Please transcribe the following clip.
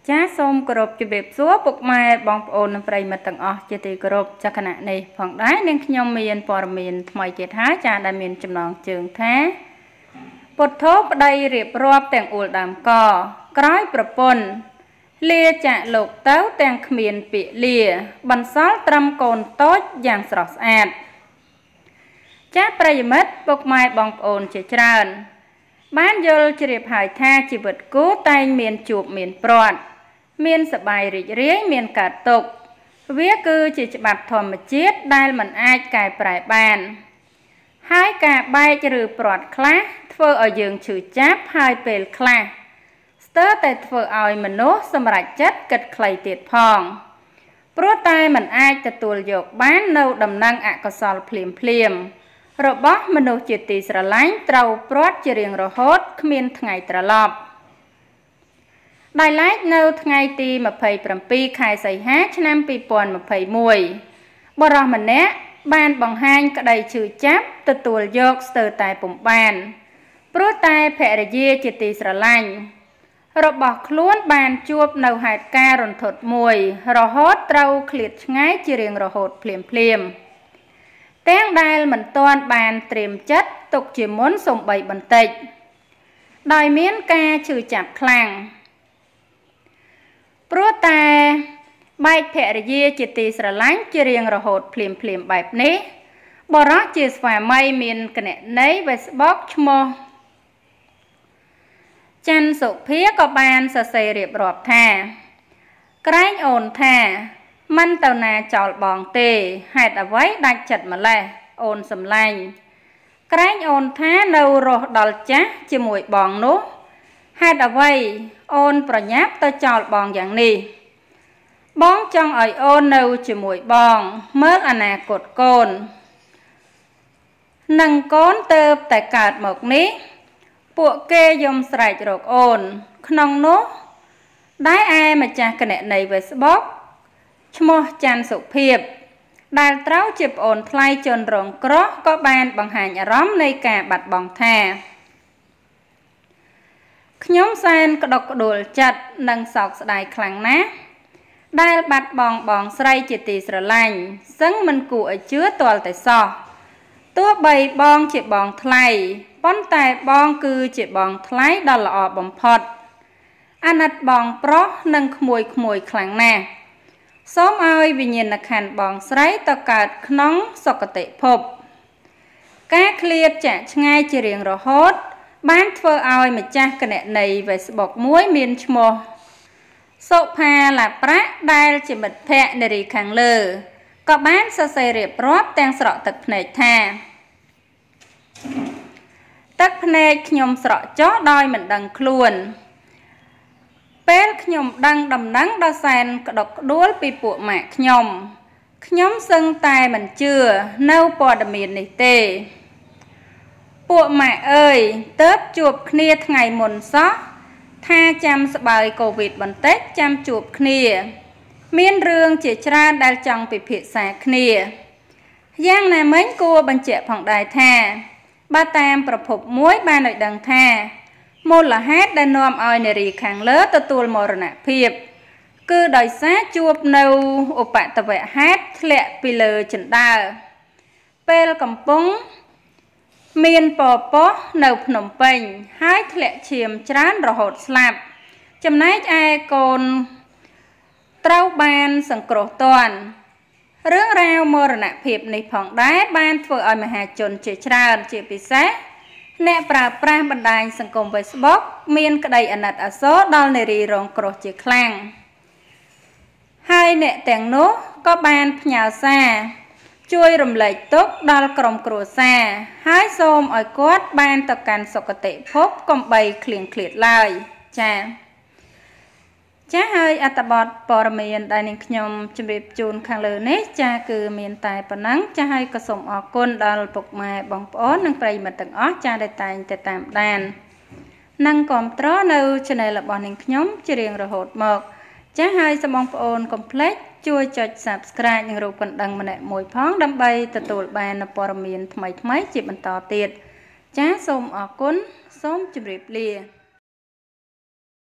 ចាសូមគោរពជម្រាបសួរពុកម៉ែបងប្អូននិងប្រិយមិត្តទាំងអស់ជាទីគោរពចាគណៈនេះផងដែរនាងខ្ញុំមានព័ត៌មានថ្មីទៀតហើយចាដែលមានចំណងជើងថាពុទ្ធោប្តីរៀបរាប់ទាំងអួលដើមកក្រោយប្រពន្ធលាចាក់លោកទៅទាំងគ្មានពាក្យលាបន្សល់ត្រឹមកូនតូចយ៉ាងស្រស់ស្អាតចាប្រិយមិត្តពុកម៉ែបងប្អូនជាច្រើនបានយល់ជ្រាបហើយថាជីវិតគូតែងមានជួបមានព្រាត់មានសប្បាយរីករាយមានកើតទុក្ខវាគឺជាច្បាប់ធម្មជាតិដែលមិនអាចកែប្រែបានហើយការបែកឬព្រាត់ខ្លះធ្វើឲ្យយើងឈឺចាប់ហើយពេលខ្លះស្ទើរតែធ្វើឲ្យមនុស្សសម្រេចចិត្តគិតខ្លីទៀតផងព្រោះតែមិនអាចទទួលយកបាននៅដំណឹងអកុសលភ្លាមរបស់មនុស្សជាទីស្រឡាញ់ត្រូវព្រាត់ជារៀងរហូតគ្មានថ្ងៃត្រឡប់ដោយឡែកនៅថ្ងៃទី27ខែសីហាឆ្នាំ2021បុរសម្នាក់បានបង្ហាញក្តីឈឺចាប់ទទួលយកស្ទើរតែពុំបានព្រោះតែភរិយាជាទីស្រឡាញ់របស់ខ្លួនបានជួបនៅហេតុការណ៍រន្ធត់មួយរហូតត្រូវឃ្លាតឆ្ងាយជារៀងរហូតភ្លាមទាំងដែលមិនទាន់បានត្រៀមចិត្តទុកជាមុនសំបីបន្តិចដោយមានការឈឺចាប់ខ្លាំងព្រោះតែបែកភរិយាជាទីស្រឡាញ់ជារៀងរហូតភ្លាមបែបនេះបរិសុទ្ធជាស្វាមីមានគណនី Facebook ឈ្មោះច័ន្ទសុភាក៏បានសរសេររៀបរាប់ថាក្រែងអូនថាមិនទៅណាចោលបងទេហេតុអ្វីដាច់ចិត្តម្លេះអូនសម្លាញ់ក្រែងអូនថានៅរស់ដល់ចាស់ជាមួយបងនោះហេតុអ្វីអូនប្រញាប់ទៅចោលបងយ៉ាងនេះបងចង់ឲ្យអូននៅជាមួយបងមើលអនាគតកូននឹងកូនទៅតែកើតមកនេះពួកគេយំស្រែករកអូនក្នុងនោះដែលឯម្ចាស់គណនី Facebook ឈ្មោះច័ន្ទសុភាពដែលត្រូវជាប្អូនថ្លៃជនរងគ្រោះក៏បានបង្ហាញអារម្មណ៍នៃការបាត់បង់ថាខ្ញុំសែនក្តុកក្តួលចិត្តនិងសោកស្ដាយខ្លាំងណាស់ដែលបាត់បង់បងស្រីជាទីស្រឡាញ់សឹងមិនគួរឲ្យជឿទាល់តែសោះទោះបីបងជាបងថ្លៃប៉ុន្តែបងគឺជាបងថ្លៃដ៏ល្អបំផុតអាណិតបងប្រុសនិងក្មួយខ្លាំងណាស់សូមឲ្យវិញ្ញាណក្ខន្ធបងស្រីទៅកើតក្នុងសុគតិភពការឃ្លាតចាក់ឆ្ងាយជារៀងរហូតបានធ្វើឲ្យម្ចាស់គណនី Facebook មួយមានឈ្មោះសុផាឡាប្រាក់ដែលជាមិត្តភក្តិនារីខាងលើក៏បានសរសេររៀបរាប់ទាំងស្រក់ទឹកភ្នែកថាទឹកភ្នែកខ្ញុំស្រក់ចុះដោយមិនដឹងខ្លួនពេលខ្ញុំដឹងដំណឹងដ៏សែនក្តុកក្តួលពីពួកម៉ាក់ខ្ញុំសឹងតែមិនជឿនៅព័ត៌មាននេះទេពួកម៉ាក់អើយទើបជួបគ្នាថ្ងៃមុនសោះថាចាំស្បើយកូវីដបន្តិចចាំជួបគ្នាមានរឿងជាច្រើនដែលចង់ពិភាក្សាគ្នាយ៉ាងណាមិញគួរបញ្ជាក់ផងដែរថាបើតាមប្រភពមួយបានឲ្យដឹងថាមូលហេតុដែលនាំឲ្យនារីខាងលើទទួលមរណភាពគឺដោយសារជួបនៅឧបទ្ទវហេតុធ្លាក់ពីលើជណ្ដើរពេលកំពុងមានពពោះនៅភ្នំពេញហើយធ្លាក់ឈាមច្រើនរហូតស្លាប់ចំណែកឯកូនត្រូវបានសង្គ្រោះទាន់រឿងរ៉ាវមរណភាពនេះផងដែរបានធ្វើឲ្យមហាជនជាច្រើនជាពិសេសអ្នកប្រើប្រាស់បណ្ដាញសង្គម Facebook មានក្តីអាណិតអាសូរដល់នារីរងគ្រោះជាខ្លាំងហើយអ្នកទាំងនោះក៏បានផ្ញើសារជួយរំលែកទុក្ខដល់ក្រុមគ្រួសារហើយសូមឲ្យគាត់បានទៅកាន់សុគតិភពកុំបីឃ្លៀងឃ្លាតឡើយចា៎ហើយអត្ថបទព័ត៌មានដែលនាងខ្ញុំជម្រាបជូនខាងលើនេះចាគឺមានតែប៉ុណ្ណឹងចាហើយក៏សូមអរគុណដល់ពុកម៉ែបងប្អូននិងប្រិយមិត្តទាំងអស់ចាដែលតែងតែតាមដាននិងគាំទ្រនៅ Channel របស់នាងខ្ញុំជារៀងរហូតមកចាហើយសូមបងប្អូនកុំភ្លេចជួយចុច Subscribe និងរូបកណ្ដឹងម្នាក់មួយផងដើម្បីទទួលបាននូវព័ត៌មានថ្មីៗជាបន្តទៀតចាសូមអរគុណសូមជម្រាបលា